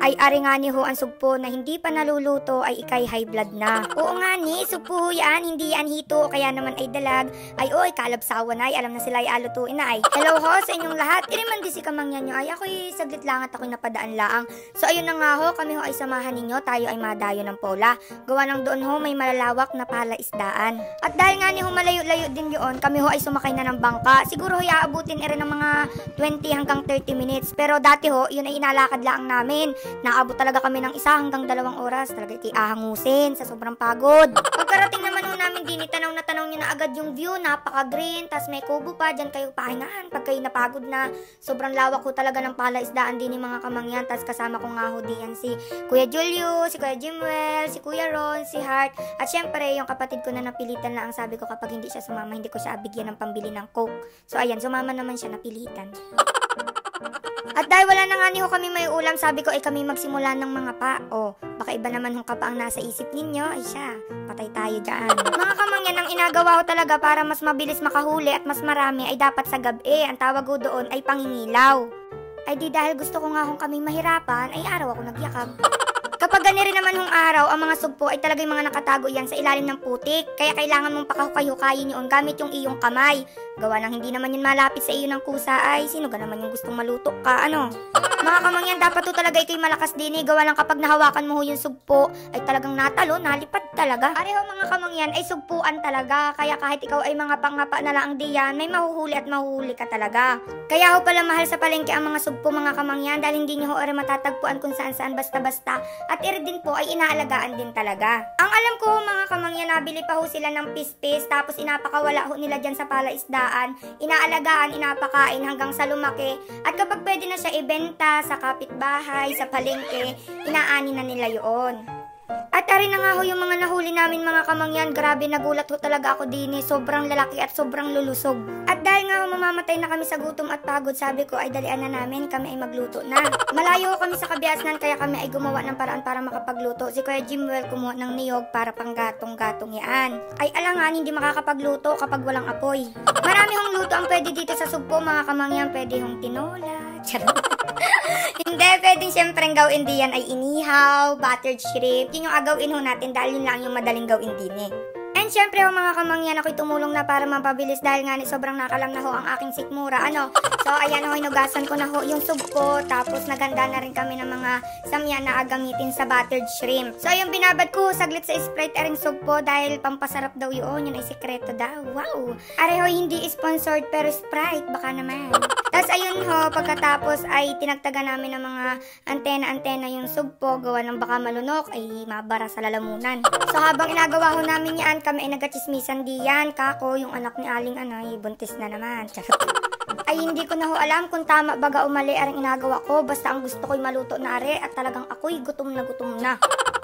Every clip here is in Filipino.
Ay ari nga ni ho ang sugpo na hindi pa naluluto ay ikay high blood na. Oo nga ni, sugpo ho yan, hindi yan hito, kaya naman ay dalag. Ay oy, kalabsawa na ay, alam na sila ay alutuin na ay. Hello ho sa inyong lahat, iriman di si kamangyan nyo ay ako'y saglit lang at ako'y napadaan laang. So ayun na nga ho, kami ho ay samahan ninyo, tayo ay madayo ng pola. Gawa ng doon ho, may malalawak na palaisdaan. At dahil nga ni ho malayo-layo din yun, kami ho ay sumakay na ng bangka. Siguro ho iaabutin rin ng mga 20 hanggang 30 minutes. Pero dati ho, yun ay inalakad lang namin. Naabot talaga kami ng 1 hanggang 2 oras. Talaga iti ahangusin sa sobrang pagod. Pagkarating naman ho namin din, tanaw na tanaw nyo na agad yung view. Napaka-green, tas may kubo pa. Diyan kayo pahingahan pag kayo napagod na. Sobrang lawak ho talaga ng palaisdaan din ni mga kamangyan. Tas kasama ko nga ho diyan si Kuya Julio, si Kuya Jimwell, si Kuya Ron, si Heart. At syempre, yung kapatid ko na napilitan na ang sabi ko kapag hindi siya sumama, hindi ko siya bigyan ng pambili ng Coke. So ayan, sumama naman siya, napilitan. At dahil wala na nga ni ho kami may ulam, sabi ko ay kami magsimula ng mga pa. O, baka iba naman hong kapa ang nasa isip ninyo. Ay siya, patay tayo dyan. Mga kamangyan, ang inagawa ko talaga para mas mabilis makahuli at mas marami ay dapat sa gabi. Ang tawag ko doon ay pangingilaw. Ay di dahil gusto ko nga hong kami mahirapan, ay araw ako nagyakag. Kapag gani rin naman hong araw, ang mga sugpo ay talagang mga nakatago yan sa ilalim ng putik. Kaya kailangan mong pakahukay-hukayin yun gamit yung iyong kamay. Gawa nang hindi naman yun malapit sa iyo ng kusa ay sino ka naman yung gustong malutok ka, ano? Mga kamangyan, dapat to talaga ito'y malakas din eh. Gawa lang kapag nahawakan mo yung sugpo ay talagang natalo, nalipad talaga. Pareho mga kamangyan ay sugpuan talaga. Kaya kahit ikaw ay mga panghapa na lang diyan, may mahuhuli at mahuhuli ka talaga. Kaya ho pala mahal sa palengke ang mga sugpo mga kamangyan dahil hindi nyo ho matatagpuan kung saan-saan basta-basta. At iri din po ay inaalagaan din talaga. Ang alam ko mga kamangyan, nabili pa ho sila ng pispis tapos inapakawala ho nila dyan sa palaisdaan. Inaalagaan, inapakain hanggang sa lumaki. At kapag pwede na siya ibenta sa kapitbahay, sa palengke, inaani na nila yun. At ari na nga ho yung mga nahuli namin mga kamangyan. Grabe, nagulat ho talaga ako din eh. Sobrang lalaki at sobrang lulusog. At dahil nga ho mamamatay na kami sa gutom at pagod, sabi ko ay dalian na namin, kami ay magluto na. Malayo ho kami sa kabiasnan kaya kami ay gumawa ng paraan para makapagluto. Si Kuya Jimwell kumuha ng niyog para pang gatong-gatong yan. Ay alangan, hindi makakapagluto kapag walang apoy. Marami hong luto ang pwede dito sa sugpo mga kamangyan. Pwede hong tinola. Hindi, pwedeng syempre gawin diyan ay inihaw, buttered shrimp. Yun yung agawin ho natin dahil yun lang yung madaling gawin din eh. And syempre ho mga kamangyan, ako'y tumulong na para mapabilis dahil nga ni sobrang nakalang na ho ang aking sikmura. Ano? So ayan ho, hinugasan ko na ho yung sugpo. Tapos naganda na rin kami ng mga samya na agamitin sa buttered shrimp. So yung binabad ko saglit sa Sprite aring sugpo dahil pampasarap daw yun. Yun ay sekreto daw. Wow! Areho hindi sponsored pero Sprite, baka naman. Tapos ayun ho, pagkatapos ay tinagtaga namin ng mga antena-antena yung sugpo. Gawa ng baka malunok ay mabara sa lalamunan. So habang inagawa ho namin yan, kami ay nagkachismisan diyan. Kako, yung anak ni Aling Anay, buntis na naman. Ay hindi ko na ho alam kung tama baga o mali ang inagawa ko. Basta ang gusto ko'y maluto na are at talagang ako'y gutom na gutom na.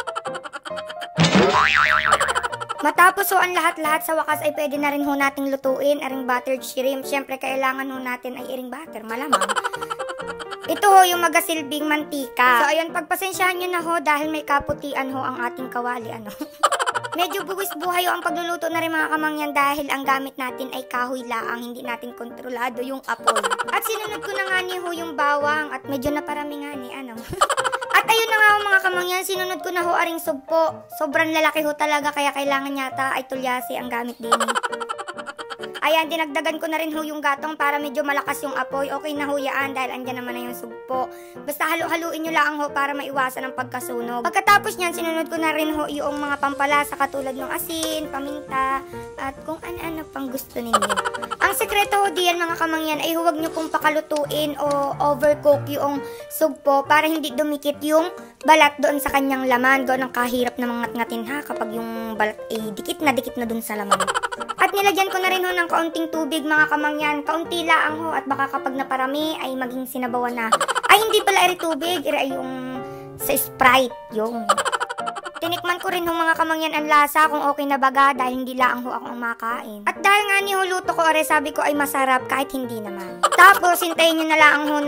Matapos ho ang lahat-lahat, sa wakas ay pwede na rin ho nating lutuin aring buttered shrimp. Siyempre kailangan ho natin ay iring butter, malamang. Ito ho yung magasilbing mantika. So ayun, pagpasensyahan nyo na ho dahil may kaputian ho ang ating kawali, ano. Medyo buwis buhay ho ang pagluluto na rin mga kamangyan dahil ang gamit natin ay kahoy laang, hindi natin kontrolado yung apoy. At sinunod ko na nga ni ho yung bawang at medyo naparami nga ni, ano. At ayun na nga ho mga kamangyan, sinunod ko na ho aring sugpo. Sobrang lalaki ho talaga kaya kailangan yata ay tulyasi ang gamit din. Ayan, dinagdagan ko na rin ho yung gatong para medyo malakas yung apoy. Okay na ho yaan dahil andyan naman na yung sugpo. Basta halu-haluin nyo lang ho para maiwasan ang pagkasunog. Pagkatapos nyan, sinunod ko na rin ho yung mga pampalasa katulad ng asin, paminta, at kung ano-ano pang gusto ninyo. Ang sekreto ho diyan mga kamangyan ay huwag nyo pong pakalutuin o overcook yung sugpo para hindi dumikit yung balat doon sa kanyang laman. Doon ang kahirap na mangat-ngatin ha kapag yung balat ay dikit na doon sa laman. At nilagyan ko na rin ho ng kaunting tubig mga kamangyan. Kaunti lang ho at baka kapag naparami ay maging sinabawan na. Ay hindi pala iri tubig, iri ay yung sa Sprite yung. Tinikman ko rin ng mga kamangyan ang lasa kung okay na baga dahil hindi lang ho ako ang makain. At dahil nga ni luto ko are sabi ko ay masarap kahit hindi naman. Tapos hintayin nyo na lang ho na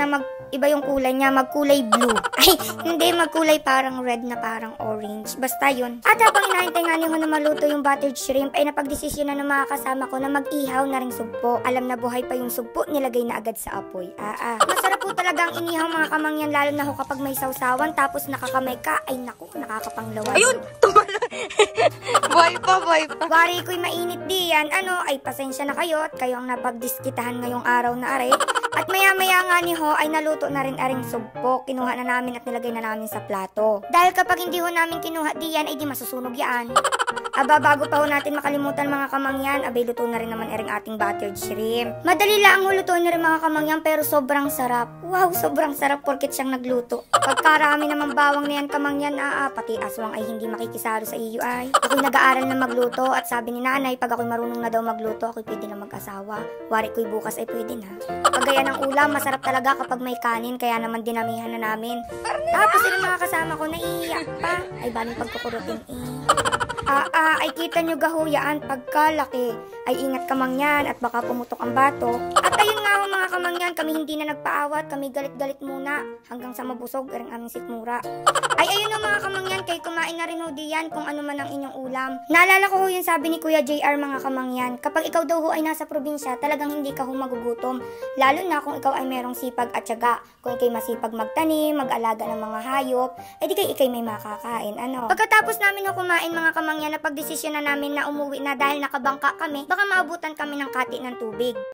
iba yung kulay niya, magkulay blue. Ay, hindi, magkulay parang red na parang orange. Basta yun. At habang hinahintay nga ni Ho na maluto yung buttered shrimp, ay napagdesisyon na ng mga kasama ko na mag-ihaw na ring sugpo. Alam na buhay pa yung sugpo, nilagay na agad sa apoy. Masarap po talaga ang inihaw mga kamangyan, lalo na ho kapag may sausawan, tapos nakakamay ka, ay naku, nakakapanglawan. Ayun! Tumala! Buhay pa! Wari ko'y mainit diyan, ay pasensya na kayo at kayo ang napagdiskitahan ngayong araw na are. At maya-maya nga ni Ho ay naluto na rin aring sugpo. Kinuha na namin at nilagay na namin sa plato. Dahil kapag hindi ho namin kinuha diyan ay di masusunog yan. Bago pa ho natin makalimutan mga kamangyan, abay luto na rin naman aring ating buttered shrimp. Madali lang ho lutuin na rin mga kamangyan, pero sobrang sarap. Wow, sobrang sarap porket siyang nagluto. Pagkarami naman bawang na yan kamangyan, pati aswang ay hindi makikisalo sa iyo ay. Ako'y nag-aaral na magluto at sabi ni nanay, pag ako'y marunong na daw magluto, ako'y pwede na mag-asawa. Wari ko'y bukas ay pwede na. Pagaya ng ulam, masarap talaga kapag may kanin, kaya naman dinamihan na namin. Tapos yung mga kasama ko naiiyak pa. Ay baling pagkukurutin ay kita nyo gahuyaan pagkalaki. Ay ingat kamangyan at baka pumutok ang bato. At ayun nga ho mga kamangyan, kami hindi na nagpaawat, kami galit-galit muna hanggang sa mabusog ang aming sikmura. Ay ayun ho mga kamangyan, kay kumain na rin ho diyan kung ano man ang inyong ulam. Naalala ko ho yung sabi ni Kuya JR mga kamangyan, kapag ikaw daw ho ay nasa probinsya, talagang hindi ka ho magugutom. Lalo na kung ikaw ay merong sipag at tiyaga. Kung ikay masipag magtanim, mag-alaga ng mga hayop, ay di ikay may makakain. Pagkatapos namin ho kumain mga kamangyan, na pagdesisyon na namin na umuwi na dahil nakabangka kami, baka maabutan kami ng kati ng tubig.